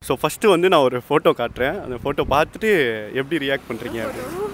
So first வந்து நான் ஒரு ஃபோட்டோ காட்டுறேன். அந்த ஃபோட்டோ பார்த்துட்டு எப்படி ரியாக்ட் பண்ணுறீங்க?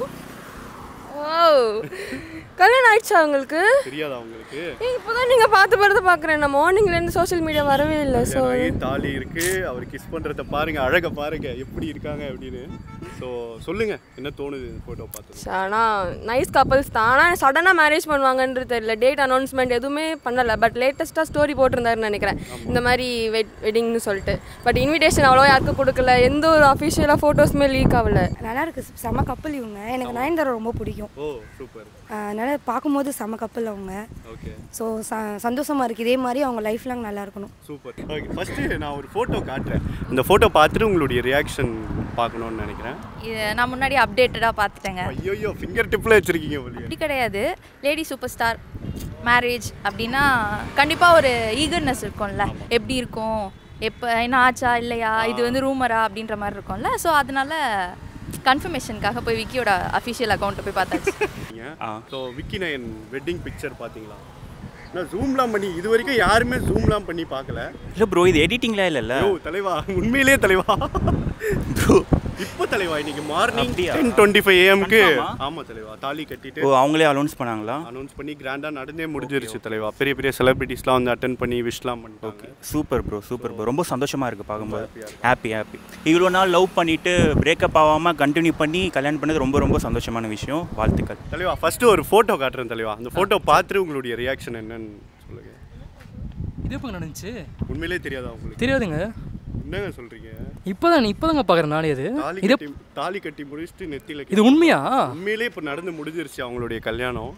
கல்யாணம் ஆயிடுச்சா உங்களுக்கு? தெரியாதா உங்களுக்கு? இப்போதான் நீங்கள் பார்த்து பார்க்குறேன். நான் மார்னிங்லேருந்து சோஷியல் மீடியா வரவே இல்லை. ஸோ தாலி இருக்குது, அவர் கிஸ் பண்ணுறத பாருங்கள், அழகை பாருங்கள் எப்படி இருக்காங்க அப்படின்னு. ஸோ சொல்லுங்கள், என்ன தோணுது ஃபோட்டோ பார்த்து? ஆனால் நைஸ் கப்பல்ஸ் தான். ஆனால் சடனாக மேரேஜ் பண்ணுவாங்கன்றது தெரியல. டேட் அனௌன்ஸ்மெண்ட் எதுவுமே பண்ணலை. பட் லேட்டஸ்ட்டாக ஸ்டோரி போட்டிருந்தாருன்னு நினைக்கிறேன், இந்த மாதிரி வெட்டிங்னு சொல்லிட்டு. பட் இன்விடேஷன் அவ்வளோ யாருக்கும் கொடுக்கல. எந்த ஒரு அஃபிஷியலாக ஃபோட்டோஸுமே லீக் ஆகலை. நல்லா இருக்குது. செம கப்பல் இவங்க. எனக்கு நயன்தாரா ரொம்ப பிடிக்கும். Oh super. அதனால் பார்க்கும்போது செம கப்பல் அவங்க. ஓகே. ஸோ சந்தோஷமாக இருக்குது. இதே மாதிரி அவங்க லைஃப் லாங் நல்லா இருக்கணும். சூப்பர். ஓகே, ஃபஸ்ட்டு நான் ஒரு ஃபோட்டோ காட்டுறேன். இந்த ஃபோட்டோ பார்த்துட்டு உங்களுடைய ரியாக்ஷன் பார்க்கணுன்னு நினைக்கிறேன். நான் முன்னாடி அப்டேட்டடாக பார்த்துட்டேங்க. ஐயோ, ஃபிங்கர் டிப்பில் வச்சுருக்கீங்க. அப்படி கிடையாது. லேடி சூப்பர் ஸ்டார் மேரேஜ் அப்படின்னா கண்டிப்பாக ஒரு ஈகர்னஸ் இருக்கும்ல. எப்படி இருக்கும், எப்போ என்ன ஆச்சா இல்லையா, இது வந்து ரூமரா அப்படின்ற மாதிரி இருக்கும்ல. ஸோ அதனால கன்ஃபர்மேஷனுக்காக போய் விக்கியோட அஃபிஷியல் அக்கௌண்ட்டை போய் பார்த்தாச்சு. So Vicky Nayan wedding picture பார்த்தீங்களா? நான் ஜூம்லாம் பண்ணி இது வரைக்கும் யாருமே ஜூம்லாம் பண்ணி பார்க்கல. இல்லை ப்ரோ, இது எடிட்டிங்லாம் இல்லைல்ல? ஓ தலைவா, உண்மையிலேயே தலைவா. ப்ரோ இப்போ தலைவா இன்னைக்கு மார்னிங் 10:25 AM ஆமாம் தலைவா தாலி கட்டிட்டு. ஓ அவங்களே அனௌன்ஸ் பண்ணாங்களா? அனௌன்ஸ் பண்ணி கிராண்டாக நடந்தே முடிஞ்சிருச்சு தலைவா. பெரிய பெரிய செலிபிரிட்டிஸ்லாம் வந்து அட்டென்ட் பண்ணி விஷலாம் பண்ணிட்டு. Okay super bro, super bro. ரொம்ப சந்தோஷமாக இருக்குது பார்க்கும்போது. ஹாப்பி. இவ்வளோ நாள் லவ் பண்ணிவிட்டு பிரேக்கப் ஆகாமல் கண்டினியூ பண்ணி கல்யாணம் பண்ணது ரொம்ப ரொம்ப சந்தோஷமான விஷயம். வாழ்த்துக்கள் தலைவா. ஃபஸ்ட்டு ஒரு ஃபோட்டோ காட்டுறேன் தலைவா. அந்த ஃபோட்டோ பார்த்துட்டு உங்களுடைய ரியாக்ஷன் என்னன்னு சொல்லுங்கள். இது எப்போ நடந்துச்சு? உண்மையிலே தெரியாதா உங்களுக்கு? தெரியாதுங்க. என்னங்க சொல்கிறீங்க? இப்போதாங்க பார்க்குறேன் நானே. இது தாலி கட்டி முடிச்சுட்டு நெத்தியில். இது உண்மையா? உண்மையிலே இப்போ நடந்து முடிஞ்சிருச்சு அவங்களுடைய கல்யாணம்.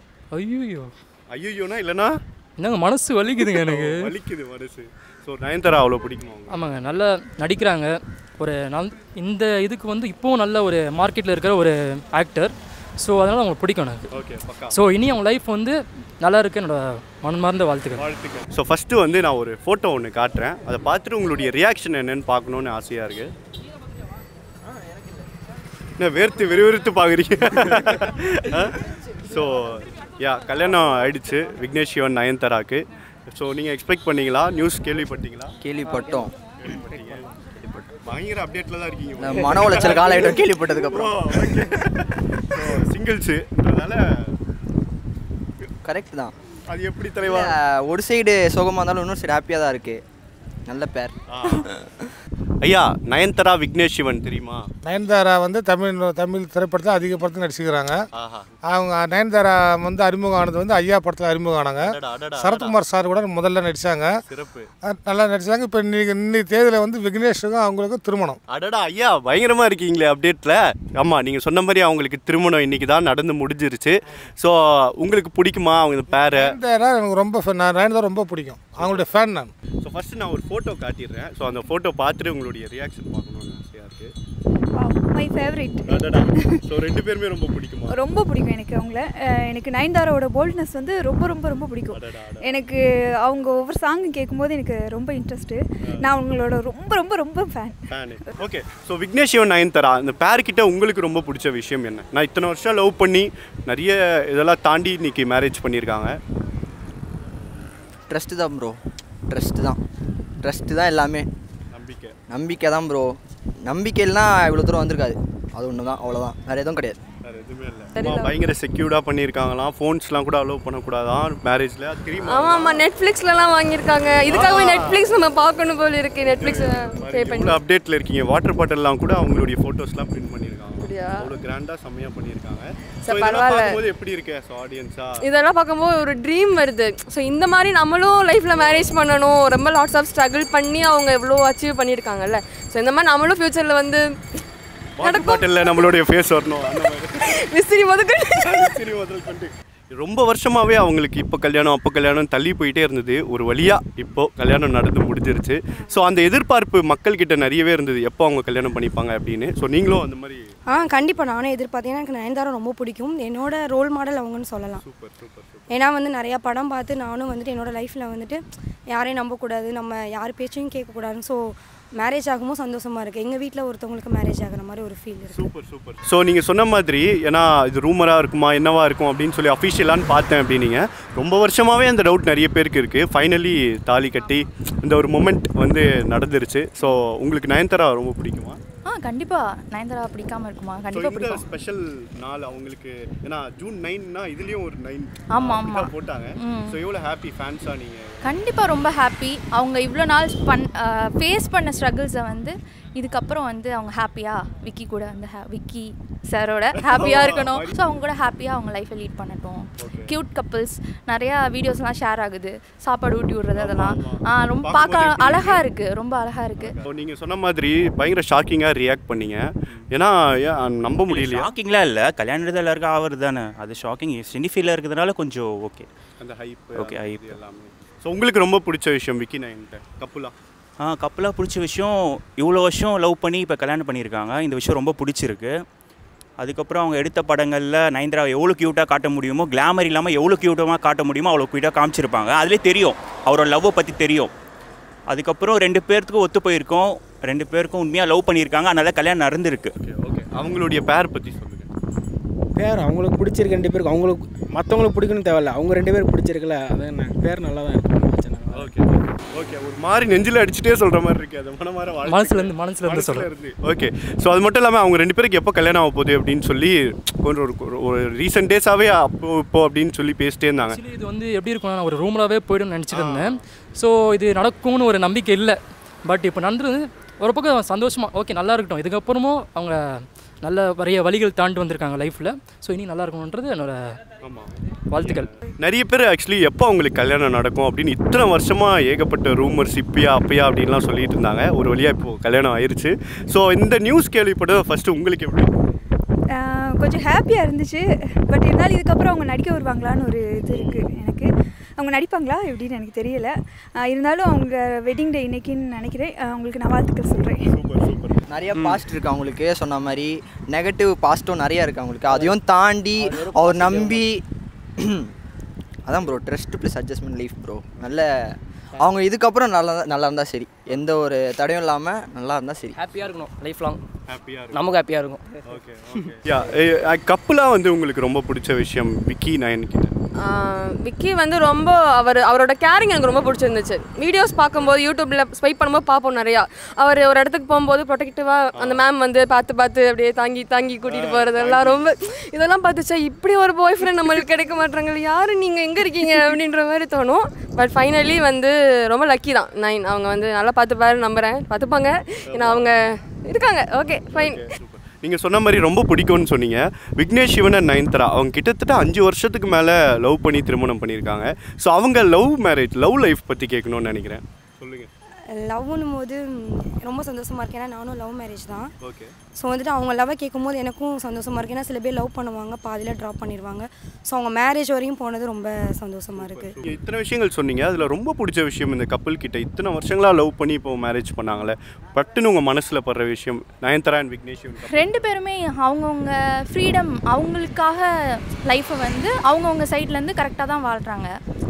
ஐயோனா இல்லைன்னா என்னங்க மனசு வலிக்குதுங்க. எனக்கு வலிக்குது மனசு. ஸோ நயன்தாரா அவ்வளோ பிடிக்குமா? ஆமாங்க, நல்லா நடிக்கிறாங்க. ஒரு இந்த இதுக்கு வந்து இப்போவும் நல்ல ஒரு மார்க்கெட்டில் இருக்கிற ஒரு ஆக்டர். ஸோ அதனால் அவங்களுக்கு பிடிக்கும் எனக்கு. ஓகே பக்கா. ஸோ இனி அவங்க லைஃப் வந்து நல்லா இருக்கு. என்னோட மனமார்ந்த வாழ்த்துக்கள். ஸோ ஃபஸ்ட்டு வந்து நான் ஒரு ஃபோட்டோ ஒன்று காட்டுறேன். அதை பார்த்துட்டு உங்களுடைய ரியாக்ஷன் என்னன்னு பார்க்கணுன்னு ஆசையாக இருக்குது. என்ன விறுவிறுத்து பார்க்குறீங்க? ஸோ கல்யாணம் ஆயிடுச்சு விக்னேஷ் சிவன் நயன்தாராக்கு. ஸோ நீங்கள் எக்ஸ்பெக்ட் பண்ணீங்களா? நியூஸ் கேள்விப்பட்டீங்களா? கேள்விப்பட்டோம். பயங்கர அப்டேட்டில் தான் இருக்கீங்க. மன உளைச்சல் காலாயிட்டம் கேள்விப்பட்டதுக்கப்புறம். சிங்கிள்ஸுன்றதால கரெக்ட் தான். அது எப்படி தலைவா? ஒரு சைடு சோகமாக இருந்தாலும் இன்னொரு சைடு ஹாப்பியாக தான் இருக்குது. நல்ல பேர். ஐயா நயன்தாரா விக்னேஷ் சிவன் தெரியுமா? நயன்தாரா வந்து தமிழ் திரைப்படத்தில் அதிக படத்தில் நடிச்சுக்கிறாங்க. அவங்க நயன்தாரா வந்து அறிமுகம் ஆனது வந்து ஐயா படத்தில் அறிமுகம் ஆனாங்க. சரத்குமார் சார் கூட முதல்ல நடித்தாங்க. நல்லா நடித்தாங்க. இப்போ இன்னைக்கு தேதியில் வந்து விக்னேஷுக்கும் அவங்களுக்கும் திருமணம். அடடா ஐயா பயங்கரமாக இருக்கீங்களே அப்டேட்டில். ஆமாம், நீங்கள் சொன்ன மாதிரி அவங்களுக்கு திருமணம் இன்றைக்கி தான் நடந்து முடிஞ்சிருச்சு. ஸோ உங்களுக்கு பிடிக்குமா அவங்க பேரை? நயன்தாரா எனக்கு ரொம்ப நயன்தாரா ரொம்ப பிடிக்கும். அவங்களுடைய ஃபேன் நான். ஸோ ஃபஸ்ட்டு நான் ஒரு ஃபோட்டோ காட்டிடுறேன். ஸோ அந்த ஃபோட்டோ பார்த்துட்டு உங்களுடைய ரியாக்ஷன் பார்க்கணும்னு ஆசையாக இருக்குது. My favourite. ஸோ ரெண்டு பேருமே ரொம்ப பிடிக்குமா? ரொம்ப பிடிக்கும் எனக்கு அவங்கள. எனக்கு நயன்தாராவோட போல்ட்னஸ் வந்து ரொம்ப ரொம்ப ரொம்ப பிடிக்கும். எனக்கு அவங்க ஒவ்வொரு சாங்கும் கேட்கும்போது எனக்கு ரொம்ப இன்ட்ரெஸ்ட்டு. நான் அவங்களோட ரொம்ப ரொம்ப ரொம்ப fan. Okay. So Vignesh Shivan Nayanthara இந்த பேர்கிட்ட உங்களுக்கு ரொம்ப பிடிச்ச விஷயம் என்ன? நான் இத்தனை வருஷம் லவ் பண்ணி நிறைய இதெல்லாம் தாண்டி இன்னைக்கு மேரேஜ் பண்ணியிருக்காங்க. ட்ரஸ்ட்டு தான் ப்ரோ. ட்ரஸ்ட்டு தான் எல்லாமே. நம்பிக்கை தான் ப்ரோ. நம்பிக்கை இல்லைனா இவ்வளோ தூரம் வந்திருக்காது. அது ஒன்று தான், அவ்வளோதான். வேறு எதுவும் கிடையாது. பயங்கர செக்யூர்டாக பண்ணியிருக்காங்களாம். ஃபோன்ஸ்லாம் கூட அலோவ் பண்ணக்கூடாதான் மேரேஜில். அது தெரியுமா? ஆமாம், நெட்ஃப்ளிக்ஸ்லாம் வாங்கியிருக்காங்க. இதுக்காகவே நெட்ஃப்ளிக்ஸ் நம்ம பார்க்கணும் போல இருக்குது. நெட்ஃப்ளிக்ஸ் பே பண்ணி அப்டேட்டில் இருக்கீங்க. வாட்டர் பாட்டில்லாம் கூட அவங்களுடைய ஃபோட்டோஸ்லாம் பிரிண்ட் பண்ணியிருக்காங்க. அவ்வளோ கிராண்டாக செம்மையாக பண்ணியிருக்காங்க. பரவாயில்ல. எப்படி இருக்கு ஆடியன்ஸா? இதெல்லாம் பார்க்கும்போது ஒரு ட்ரீம் வருது. ஸோ இந்த மாதிரி நம்மளும் லைஃப்பில் மேரேஜ் பண்ணணும். ரொம்ப லாட்ஸ் ஆஃப் ஸ்ட்ரகிள் பண்ணி அவங்க எவ்வளோ அச்சீவ் பண்ணியிருக்காங்கல்ல. ஸோ இந்த மாதிரி நம்மளும் ஃப்யூச்சரில் வந்து பாட்டில் நம்மளுடைய ஃபேஸ் வரணும். விசிறி முதல் ரொம்ப வருஷமாகவே அவங்களுக்கு இப்போ கல்யாணம் அப்போ கல்யாணம் தள்ளி போயிட்டே இருந்தது. ஒரு வழியாக இப்போது கல்யாணம் நடந்து முடிஞ்சிருச்சு. ஸோ அந்த எதிர்பார்ப்பு மக்கள்கிட்ட நிறையவே இருந்தது, எப்போ அவங்க கல்யாணம் பண்ணிப்பாங்க அப்படின்னு. ஸோ நீங்களும் அந்த மாதிரி? கண்டிப்பாக நானும் எதிர்பார்த்தேன். எனக்கு நயன்தாரா ரொம்ப பிடிக்கும். என்னோட ரோல் மாடல் அவங்கன்னு சொல்லலாம். ஏன்னா வந்து நிறையா படம் பார்த்து நானும் வந்துட்டு என்னோடய லைஃப்பில் வந்துட்டு யாரையும் நம்பக்கூடாது, நம்ம யார் பேச்சையும் கேட்கக்கூடாதுன்னு. ஸோ மேரேஜ் ஆகும்போது சந்தோஷமாக இருக்குது. எங்கள் வீட்டில் ஒருத்தவங்களுக்கு மேரேஜ் ஆகிற மாதிரி ஒரு ஃபீல் இருக்குது. Super super. ஸோ நீங்கள் சொன்ன மாதிரி ஏன்னா இது ரூமராக இருக்குமா என்னவா இருக்கும் அப்படின்னு சொல்லி அஃபிஷியலான்னு பார்த்தேன் அப்படின்னீங்க. ரொம்ப வருஷமாகவே அந்த டவுட் நிறைய பேருக்கு இருக்குது. ஃபைனலி தாலி கட்டி இந்த ஒரு மொமெண்ட் வந்து நடந்துருச்சு. ஸோ உங்களுக்கு நயன்தாரா ரொம்ப பிடிக்குமா? கண்டிப்பாக நயன்தாரா பிடிக்காமல் இருக்குமா? கண்டிப்பாக பிடிக்கும். ஸ்பெஷல் நாள் அவங்களுக்கு ஏன்னா ஜூன் 9னா இதுலேயும் ஒரு 9 ஆமாம் போட்டாங்க. ஸோ எவ்வளோ ஹாப்பி ஃபேன்ஸாக நீங்கள்? கண்டிப்பாக ரொம்ப ஹாப்பி. அவங்க இவ்வளோ நாள் ஃபேஸ் பண்ண ஸ்ட்ரகிள்ஸை வந்து இதுக்கப்புறம் வந்து அவங்க ஹாப்பியாக விக்கி கூட அந்த விக்கி சாரோட ஹாப்பியாக இருக்கணும். ஸோ அவங்க கூட ஹாப்பியாக அவங்க லைஃப்பை லீட் பண்ணட்டும். க்யூட் கப்புள்ஸ் நிறையா வீடியோஸ்லாம் ஷேர் ஆகுது, சாப்பாடு ஊட்டி விடுறது, அதெல்லாம் ரொம்ப பார்க்க அழகாக இருக்குது, ரொம்ப அழகாக இருக்குது. நீங்கள் சொன்ன மாதிரி பயங்கர ஷாக்கிங்காக ரியாக்ட் பண்ணீங்க. ஏன்னா நம்ப முடியல. ஷாக்கிங்லாம் இல்லை, கல்யாணத்தில் எல்லாருக்கும் ஆகிறது தானே, அது ஷாக்கிங். சினிஃபீல்டில் இருக்கிறதுனால கொஞ்சம் ஓகே, அந்த ஹைப் ஓகே ஹைப் எல்லாமே. ஸோ உங்களுக்கு ரொம்ப பிடிச்ச விஷயம் விக்கி நயன்கிட்ட கப்பலாக பிடிச்ச விஷயம், இவ்வளோ வருஷம் லவ் பண்ணி இப்போ கல்யாணம் பண்ணியிருக்காங்க. இந்த விஷயம் ரொம்ப பிடிச்சிருக்கு. அதுக்கப்புறம் அவங்க எடுத்த படங்களில் நயன்தாரா எவ்வளோ க்யூட்டாக காட்ட முடியுமோ, கிளாமர் இல்லாமல் எவ்வளோ க்யூட்டாக காட்ட முடியுமோ அவ்வளோ க்யூட்டாக காமிச்சிருப்பாங்க. அதிலே தெரியும் அவரோட லவ்வை பற்றி தெரியும். அதுக்கப்புறம் 2 பேர்த்துக்கும் ஒத்து போயிருக்கோம், 2 பேருக்கும் உண்மையாக லவ் பண்ணியிருக்காங்க, அதனால கல்யாணம் நடந்திருக்கு. ஓகே, அவங்களுடைய பேர் பற்றி சொல்லுங்கள். பேர் அவங்களுக்கு பிடிச்சிருக்கு 2 பேருக்கு, அவங்களுக்கு மற்றவங்களுக்கு பிடிக்கணும்னு தேவையில்ல, அவங்க 2 பேருக்கு பிடிச்சிருக்குல்ல, அது என்ன பேர் நல்லா தான் இருக்கு. ஓகே ஓகே, ஒரு மாதிரி நெஞ்சில் அடிச்சுட்டே சொல்கிற மாதிரி இருக்குது, அது மனசுலேருந்து சொல்கிறேன். ஓகே, ஸோ அது மட்டும் இல்லாமல் அவங்க 2 பேருக்கு எப்போ கல்யாணம் ஆக போகுது அப்படின்னு சொல்லி கொஞ்சம் ஒரு ரீசெண்ட் டேஸாகவே இப்போ அப்படின்னு சொல்லி பேசிட்டே இருந்தாங்க. இது வந்து எப்படி இருக்கும்னா, நான் ஒரு ரூமராகவே போய்டும்னு நினச்சிட்டு இருந்தேன். ஸோ இது நடக்கும்னு ஒரு நம்பிக்கை இல்லை. பட் இப்போ நடந்தது ஒரு பக்கம் சந்தோஷமாக, ஓகே நல்லா இருக்கட்டும், இதுக்கப்புறமும் அவங்க நல்ல நிறைய வழிகள் தாண்டி வந்திருக்காங்க லைஃப்பில். ஸோ இனி நல்லா இருக்கணுன்றது என்னோட வாழ்த்துக்கள். நிறைய பேர் ஆக்சுவலி எப்போ அவங்களுக்கு கல்யாணம் நடக்கும் அப்படின்னு இத்தனை வருஷமாக ஏகப்பட்ட ரூமர்ஸ் இப்பயா அப்பயா அப்படின்லாம் சொல்லிட்டு இருந்தாங்க. ஒரு வழியாக இப்போது கல்யாணம் ஆயிடுச்சு. ஸோ இந்த நியூஸ் கேள்விப்பட்டது ஃபஸ்ட்டு உங்களுக்கு எப்படி? கொஞ்சம் ஹாப்பியாக இருந்துச்சு. பட் இருந்தாலும் இதுக்கப்புறம் அவங்க நடிக்க வருவாங்களான்னு ஒரு இது இருக்குது எனக்கு. அவங்க நடிப்பாங்களா எப்படின்னு எனக்கு தெரியல. இருந்தாலும் அவங்க வெட்டிங் டே இன்னைக்குன்னு நினைக்கிறேன். அவங்களுக்கு நான் வாழ்த்துக்கள் சொல்கிறேன். நிறைய பாஸ்ட் இருக்குது அவங்களுக்கு, சொன்ன மாதிரி நெகட்டிவ் பாஸ்ட்டும் நிறையா இருக்குது அவங்களுக்கு. அதையும் தாண்டி அவர் நம்பி அதான் bro, trust plus adjustment life bro. நல்ல அவங்க இதுக்கப்புறம் நல்லா இருந்தால் சரி, எந்த ஒரு தடையும் இல்லாமல் நல்லா இருந்தால் சரி. ஹாப்பியாக இருக்கணும் லைஃப் லாங், நமக்கு ஹாப்பியாக இருக்கும். Okay okay. கப்பலாக வந்து உங்களுக்கு ரொம்ப பிடிச்ச விஷயம் விக்கி நயன்கிட்ட? விக்கி வந்து ரொம்ப அவரோட கேரிங் எனக்கு ரொம்ப பிடிச்சிருந்துச்சு. வீடியோஸ் பார்க்கும்போது யூடியூப்பில் ஸ்வைப் பண்ணும்போது பார்ப்போம் நிறையா. அவர் ஒரு இடத்துக்கு போகும்போது ப்ரொடெக்டிவாக அந்த மேம் வந்து பார்த்து அப்படியே தாங்கி கூட்டிகிட்டு போகிறதெல்லாம் ரொம்ப இதெல்லாம் பார்த்துச்சா, இப்படி ஒரு பாய் ஃப்ரெண்ட் நம்மளுக்கு கிடைக்க மாட்டாங்க, யார் நீங்கள் எங்கே இருக்கீங்க அப்படின்ற மாதிரி தோணும். பட் ஃபைனலி வந்து ரொம்ப லக்கி தான் நைன். அவங்க வந்து நல்லா பார்த்துப்பாரு, நம்புகிறேன், பார்த்துப்பாங்க. ஏன்னா அவங்க இருக்காங்க. Okay fine. நீங்கள் சொன்ன மாதிரி ரொம்ப பிடிக்கும்னு சொன்னீங்க. விக்னேஷ் சிவன் அண்ட் நயன்தாரா அவங்க கிட்டத்தட்ட 5 வருஷத்துக்கு மேலே லவ் பண்ணி திருமணம் பண்ணியிருக்காங்க. ஸோ அவங்க லவ் லைஃப் பற்றி கேட்கணும்னு நினைக்கிறேன். சொல்லுங்கள். லவ்னும் போது ரொம்ப சந்தோஷமாக இருக்கேன். ஏன்னா நானும் லவ் மேரேஜ் தான். ஓகே. ஸோ வந்துட்டு அவங்க லவ்வை கேட்கும்போது எனக்கும் சந்தோஷமாக இருக்குது. ஏன்னா சில பேர் லவ் பண்ணுவாங்க, பாதியில் ட்ராப் பண்ணிடுவாங்க. ஸோ அவங்க மேரேஜ் வரையும் போனது ரொம்ப சந்தோஷமாக இருக்குது. இத்தனை விஷயங்கள் சொன்னீங்க, அதில் ரொம்ப பிடிச்ச விஷயம் இந்த கப்பல் கிட்ட இத்தனை வருஷங்களாக லவ் பண்ணி இப்போ மேரேஜ் பண்ணாங்களே, பட்டுன்னு உங்கள் மனசில் படுற விஷயம் நயன்தாரா அண்ட் விக்னேஷ் 2 பேருமே அவங்கவுங்க ஃப்ரீடம், அவங்களுக்காக லைஃப்பை வந்து அவங்கவுங்க சைட்லேருந்து கரெக்டாக தான் வாழ்கிறாங்க.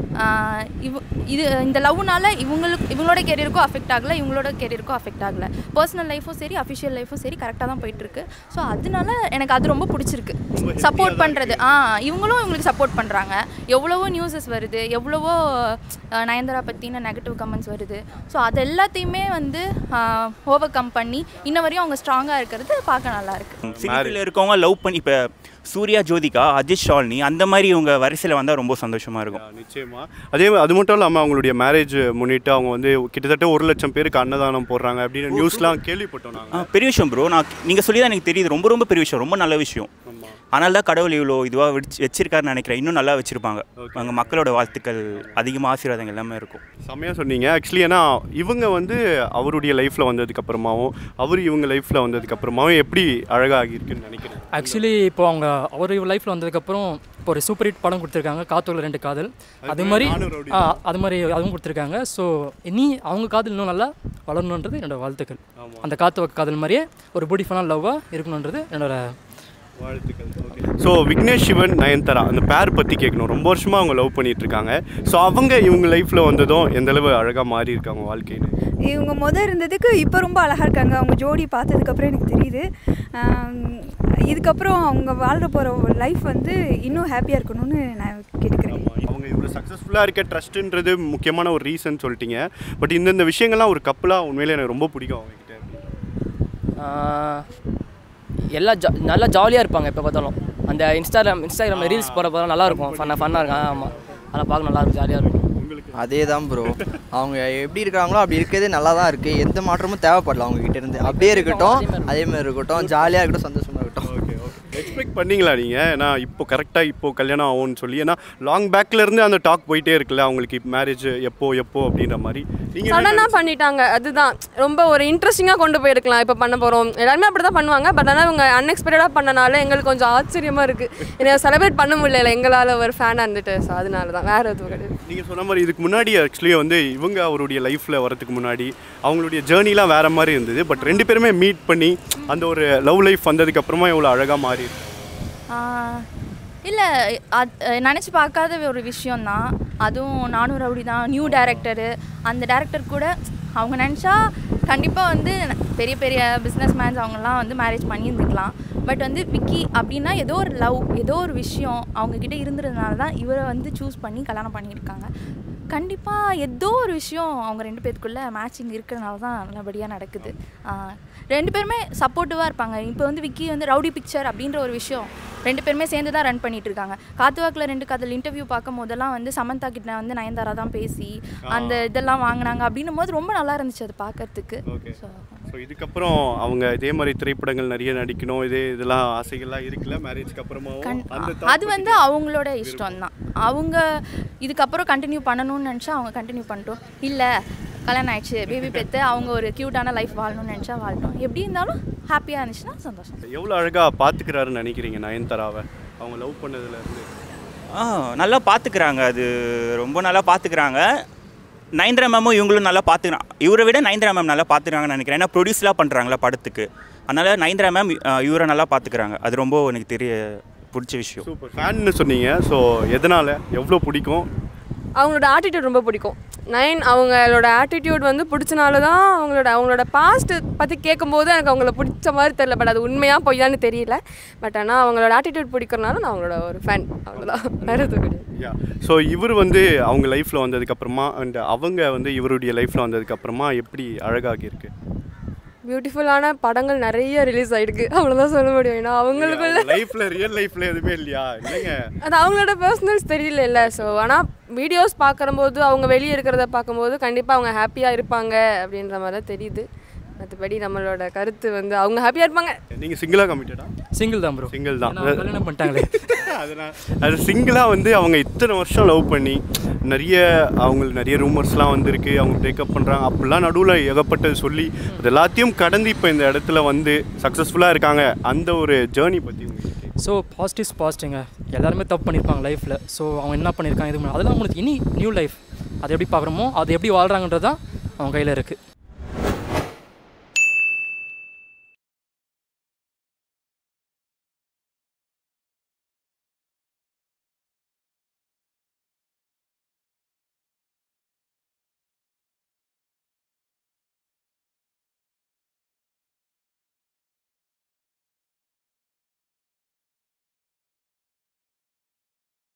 இந்த லவ்னால இவங்களோட கெரியருக்கும் அஃபெக்ட் ஆகலை, இவங்களோட கெரியருக்கும் அஃபெக்ட் ஆகலை. பர்சனல் லைஃப்பும் சரி, அஃபிஷியல் லைஃப்பும் சரி கரெக்டாக தான் போயிட்டுருக்கு. ஸோ அதனால எனக்கு அது ரொம்ப பிடிச்சிருக்கு. சப்போர்ட் பண்ணுறது, இவங்களும் இவங்களுக்கு சப்போர்ட் பண்ணுறாங்க. எவ்வளவோ நியூஸஸ் வருது, எவ்வளவோ நயன்தாரா பற்றின நெகட்டிவ் கமெண்ட்ஸ் வருது. ஸோ அது எல்லாத்தையுமே வந்து ஓவர் கம் பண்ணி இன்ன வரையும் அவங்க ஸ்ட்ராங்காக இருக்கிறது பார்க்க நல்லா இருக்குது. சினிஃபீல்டில் இருக்கவங்க லவ் பண்ணி இப்போ சூர்யா, ஜோதிகா, அஜித், ஷாலினி அந்த மாதிரி இவங்க வரிசையில் வந்தால் ரொம்ப சந்தோஷமாக இருக்கும். நிச்சயமாக. அது மட்டும் இல்லாமல் அவங்களுடைய மேரேஜ் முன்னிட்டு அவங்க வந்து கிட்டத்தட்ட 1 லட்சம் பேருக்கு அன்னதானம் போடுறாங்க அப்படின்னு நியூஸ்லாம் கேள்விப்பட்டோம் நாங்கள். பெரிய விஷயம் ப்ரோ. நீங்கள் சொல்லி தான் எனக்கு தெரியுது. ரொம்ப பெரிய விஷயம், ரொம்ப நல்ல விஷயம். அதனால தான் கடவுள் இவ்வளோ இதுவாக வச்சிருக்காருன்னு நினைக்கிறேன். இன்னும் நல்லா வச்சுருப்பாங்க. அங்கே மக்களோட வாழ்த்துக்கள், அதிகமாக ஆசீர்வாதங்கள் எல்லாமே இருக்கும். செம்மையாக சொன்னீங்க. ஆக்சுவலி ஏன்னா இவங்க வந்து அவருடைய லைஃப்பில் வந்ததுக்கப்புறமாவும் இவங்க லைஃப்பில் வந்ததுக்கப்புறமாவும் எப்படி அழகாகி இருக்குன்னு நினைக்கிறேன். ஆக்சுவலி இப்போ அவர் லைஃப்பில் வந்ததுக்கப்புறம் இப்போ ஒரு சூப்பர் ஹிட் படம் கொடுத்துருக்காங்க, காத்தோல 2 காதல். அது மாதிரி அதுவும் கொடுத்துருக்காங்க. ஸோ இனி அவங்க காதல் இன்னும் நல்லா வளரணுன்றது என்னோடய வாழ்த்துக்கள். அந்த காத்து காதல் மாதிரியே ஒரு பியூட்டிஃபுல்லான லவ்வாக இருக்கணுன்றது என்னோட வாழ்த்துக்கள். ஓகே. ஸோ விக்னேஷ் சிவன் நயன்தாரா அந்த பேர் பற்றி கேட்கணும். ரொம்ப வருஷமாக அவங்க லவ் பண்ணிட்டு இருக்காங்க. ஸோ அவங்க இவங்க லைஃப்பில் வந்ததும் எந்தளவு அழகாக மாறி இருக்காங்க வாழ்க்கைன்னு. இவங்க இருந்ததுக்கு இப்போ ரொம்ப அழகாக இருக்காங்க. அவங்க ஜோடி பார்த்ததுக்கப்புறம் எனக்கு தெரியுது. இதுக்கப்புறம் அவங்க வாழ்ற போகிற லைஃப் வந்து இன்னும் ஹாப்பியாக இருக்கணும்னு நான் கேட்டுக்கிறேன். அவங்க இவ்வளோ சக்ஸஸ்ஃபுல்லாக இருக்க ட்ரஸ்ட்டுன்றது முக்கியமான ஒரு ரீசன் சொல்லிட்டீங்க. பட் இந்தந்த விஷயங்கள்லாம் ஒரு கப்பலாக உண்மையிலே எனக்கு ரொம்ப பிடிக்கும் அவங்ககிட்ட. எல்லாம் நல்லா ஜாலியாக இருப்பாங்க. எப்போ பார்த்தாலும் அந்த இன்ஸ்டாகிராமில் ரீல்ஸ் போகிறப்ப நல்லாயிருக்கும். ஃபன்னாக இருக்கும். ஆமாம், அதெல்லாம் பார்க்க நல்லாயிருக்கும், ஜாலியாக இருக்கும். அதே தான் ப்ரோ. அவங்க எப்படி இருக்காங்களோ அப்படி இருக்கிறதே நல்லா தான் இருக்குது. எந்த மாற்றமும் தேவைப்படல அவங்ககிட்ட இருந்து. அப்படியே இருக்கட்டும், அதேமாதிரி இருக்கட்டும், ஜாலியாக இருக்கட்டும், சந்தோஷமாக இருக்கட்டும். Okay okay. எக்ஸ்பெக்ட் பண்ணீங்களா நீங்கள்? ஏன்னா இப்போ கரெக்டாக இப்போது கல்யாணம் ஆகும்னு சொல்லி, ஏன்னா லாங் பேக்லேருந்து அந்த டாக் போயிட்டே இருக்குல்ல அவங்களுக்கு மேரேஜ் எப்போ அப்படின்ற மாதிரி நீங்கள் சடனாக பண்ணிட்டாங்க. அதுதான் ரொம்ப ஒரு இன்ட்ரெஸ்டிங்காக கொண்டு போயிருக்கலாம். இப்போ பண்ண போகிறோம் எல்லாருமே அப்படி தான் பண்ணுவாங்க. பட் ஆனால் இவங்க அன்எக்ஸ்பெக்டடாக பண்ணனால எங்களுக்கு கொஞ்சம் ஆச்சரியமாக இருக்குது. என்னை செலிப்ரேட் பண்ண முடியல எங்களால் ஒரு ஃபேனாக இருந்துட்டு. ஸோ அதனால தான், வேறு எதுவும் கிடையாது. நீங்கள் சொன்ன மாதிரி இதுக்கு முன்னாடி ஆக்சுவலி வந்து இவங்க அவருடைய லைஃப்பில் வரதுக்கு முன்னாடி அவங்களுடைய ஜேர்னிலாம் வேறு மாதிரி இருந்தது. பட் ரெண்டு பேருமே மீட் பண்ணி அந்த ஒரு லவ் லைஃப் வந்ததுக்கப்புறமா எவ்வளோ அழகாக மாறி இருக்கு. இல்லை, நினச்சி பார்க்காத ஒரு விஷயந்தான். அதுவும் நானும் ரவுடி தான், நியூ டேரக்டரு. அந்த டேரக்டர் கூட அவங்க நினச்சா கண்டிப்பாக வந்து பெரிய பெரிய பிஸ்னஸ் மேன்ஸ் அவங்கெல்லாம் வந்து மேரேஜ் பண்ணியிருந்துக்கலாம். பட் வந்து விக்கி அப்படின்னா ஏதோ ஒரு லவ், ஏதோ ஒரு விஷயம் அவங்கக்கிட்ட இருந்ததுனால தான் இவரை வந்து சூஸ் பண்ணி கல்யாணம் பண்ணியிருக்காங்க. கண்டிப்பாக ஏதோ ஒரு விஷயம் அவங்க ரெண்டு பேருக்குள்ளே மேட்சிங் இருக்கிறதுனால தான் நல்லபடியாக நடக்குது. ரெண்டு பேருமே சப்போர்ட்டிவாக இருப்பாங்க. இப்போ வந்து விக்கி வந்து ரவுடி பிக்சர் அப்படின்ற ஒரு விஷயம் ரெண்டு பேருமே சேர்ந்து தான் ரன் பண்ணிட்டு இருக்காங்க. காத்துவாக்கில் 2 காதல் இன்டர்வியூ பார்க்கும் போதெல்லாம் வந்து சமந்தா கிட்ட வந்து நயன்தாரா தான் பேசி அந்த இதெல்லாம் வாங்கினாங்க அப்படின்னும் போது ரொம்ப நல்லா இருந்துச்சு அது பார்க்கறதுக்கு. ஸோ இதுக்கப்புறம் அவங்க இதே மாதிரி திரைப்படங்கள் நிறைய நடிக்கணும், இதெல்லாம் ஆசைகள்லாம் இருக்குல்ல மேரேஜ்க்கு அப்புறமாவும்? அது வந்து அவங்களோட இஷ்டம் தான். அவங்க இதுக்கப்புறம் கண்டினியூ பண்ணணும்னு நினச்சா அவங்க கண்டினியூ பண்ணிட்டோம். இல்லை கல்யாணம் ஆயிடுச்சு, பேபி பெற்று அவங்க ஒரு க்யூட்டான லைஃப் வாழணும்னு நினச்சா வாழட்டும். எப்படி இருந்தாலும் ஹாப்பியாக இருந்துச்சுன்னா சந்தோஷம். எவ்வளோ அழகாக பார்த்துக்கிறாருன்னு நினைக்கிறீங்க நயன்தாராவை அவங்க லவ் பண்ணதுலேருந்து? நல்லா பார்த்துக்கிறாங்க. அது ரொம்ப நல்லா பார்த்துக்கிறாங்க. நயன்தாரா மேமும் இவங்களும் நல்லா பார்த்துக்கிறாங்க. இவரை விட நயன்தாரா மேம் நல்லா பார்த்துக்கிறாங்கன்னு நினைக்கிறேன். ஏன்னா ப்ரொடியூஸ்லாம் பண்ணுறாங்களா படத்துக்கு, அதனால் நயன்தாரா மேம் இவரை நல்லா பார்த்துக்கிறாங்க. அது ரொம்ப எனக்கு பிடிச்ச விஷயம். சூப்பர் ஃபேன்னு சொன்னீங்க. ஸோ எதனால், எவ்வளோ பிடிக்கும்? அவங்களோட ஆட்டிடியூட் ரொம்ப பிடிக்கும். அவங்களோட ஆட்டிடியூட் வந்து பிடிச்சனால தான் அவங்களோட பாஸ்ட் பற்றி கேட்கும்போது எனக்கு அவங்கள பிடிச்ச மாதிரி தெரியல. பட் அது உண்மையாக பொய்யான்னு தெரியல. பட் ஆனால் அவங்களோட ஆட்டிடியூட் பிடிக்கிறனால நான் அவங்களோட ஒரு ஃபேன், அவ்வளோதான், வேறு எதுவும் கிடையாது. ஸோ இவர் வந்து அவங்க லைஃப்பில் வந்ததுக்கப்புறமா அண்ட் அவங்க வந்து இவருடைய லைஃப்பில் வந்ததுக்கப்புறமா எப்படி அழகாகி இருக்கு? பியூட்டிஃபுல்லான படங்கள் நிறைய ரிலீஸ் ஆகிருக்கு, அவ்வளோதான் சொல்ல முடியும். ஏன்னா அவங்களுக்குள்ள லைஃப்பில் ரியல் லைஃப்பில் எதுவுமே இல்லையா? இல்லைங்க, அது அவங்களோட பர்சனல்ஸ் தெரியல இல்லை. ஸோ ஆனால் வீடியோஸ் பார்க்கும்போது அவங்க வெளியே இருக்கிறத பார்க்கும்போது கண்டிப்பாக அவங்க ஹாப்பியாக இருப்பாங்க அப்படின்ற மாதிரி தான் தெரியுது. மற்றபடி நம்மளோட கருத்து வந்து அவங்க ஹாப்பியாக இருப்பாங்க. நீங்கள் சிங்கிளாக கமிட்டடா? சிங்கிள் தான் ப்ரோ. சிங்கிள் தான். கல்யாணம் பண்ணிட்டாங்களே அதனால் அது சிங்கிளாக வந்து அவங்க இத்தனை வருஷம் லவ் பண்ணி அவங்களுக்கு நிறைய ரூமர்ஸ்லாம் வந்திருக்கு, அவங்க பிரேக்கப் பண்ணுறாங்க அப்படிலாம் நடுவில் ஏகப்பட்டது சொல்லி அது எல்லாத்தையும் கடந்து இப்போ இந்த இடத்துல வந்து சக்ஸஸ்ஃபுல்லாக இருக்காங்க. அந்த ஒரு ஜேர்னி பற்றி ஸோ பாசிட்டிவ்ஸ் பாசிட்டிங்க. எல்லாருமே தப்பு பண்ணியிருப்பாங்க லைஃப்பில். ஸோ அவங்க என்ன பண்ணியிருக்காங்க, இது அதெல்லாம் அவங்களுக்கு இனி நியூ லைஃப், அதை எப்படி பார்க்குறோமோ அதை எப்படி வாழ்கிறாங்கன்றது தான் அவங்க கையில் இருக்குது.